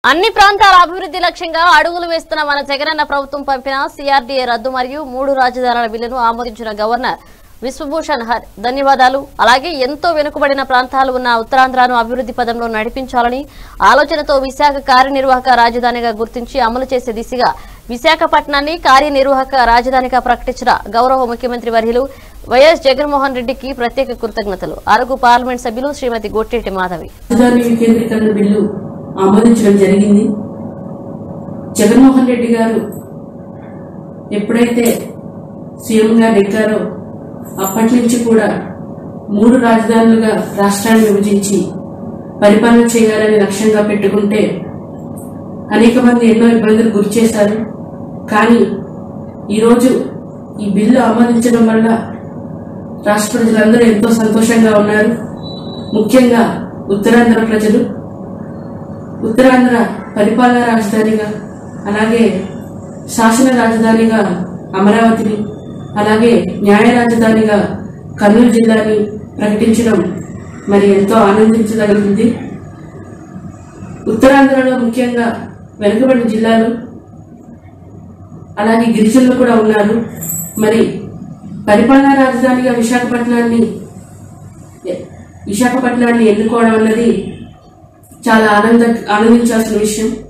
అన్ని ప్రాంతాల అభివృద్ధి లక్ష్యంగా అడుగులు వేస్తున్న మన జగనన్న ప్రభుత్వం పంపిన సిఆర్డీఏ రద్దు మరియు 3 రాజధానుల బిల్లును ఆమోదించిన గవర్నర్ విశ్వభూషణ్ ధన్యవాదాలు. అలాగే ఎంతో వెనుకబడిన ప్రాంతాలు ఉన్న ఉత్తరాంధ్రను అభివృద్ధి పదంలో నడిపించాలని ఆలోచనతో విశాఖ కార్యనిర్వాహక రాజధానిగా గుర్తించి అమలు చేసే దిశగా విశాఖపట్నాన్ని కార్యనిర్వాహక రాజధానిగా ప్రకటించిన గౌరవ ముఖ్యమంత్రి వర్యులు వైఎస్ జగన్మోహన్ రెడ్డికి ప్రత్యేక కృతజ్ఞతలు. అరకు పార్లమెంట్ సభ్యులు శ్రీమతి గొట్టేటి మాధవి ఆమోదించడం జరిగింది. జగన్మోహన్ రెడ్డి గారు ఎప్పుడైతే సీఎంగా నెగ్గారో అప్పటి నుంచి కూడా 3 రాజధానులుగా రాష్ట్రాన్ని విభజించి పరిపాలన చేయాలని లక్ష్యంగా పెట్టుకుంటే అనేక మంది ఎన్నో ఇబ్బందులు గురి చేశారు. కానీ ఈరోజు ఈ బిల్లు ఆమోదించడం వల్ల రాష్ట్ర ప్రజలందరూ ఎంతో సంతోషంగా ఉన్నారు. ముఖ్యంగా ఉత్తరాంధ్ర ప్రజలు ఉత్తరాంధ్ర పరిపాలనా రాజధానిగా, అలాగే శాసన రాజధానిగా అమరావతిని, అలాగే న్యాయ రాజధానిగా కర్నూలు జిల్లాని ప్రకటించడం మరి ఎంతో ఆనందించగలిగింది. ఉత్తరాంధ్రలో ముఖ్యంగా వెనుకబడిన జిల్లాలు అలాగే గిరిజనులు కూడా ఉన్నారు. మరి పరిపాలనా రాజధానిగా విశాఖపట్నాన్ని ఎన్నుకోవడం అన్నది చాలా ఆనందించాల్సిన విషయం.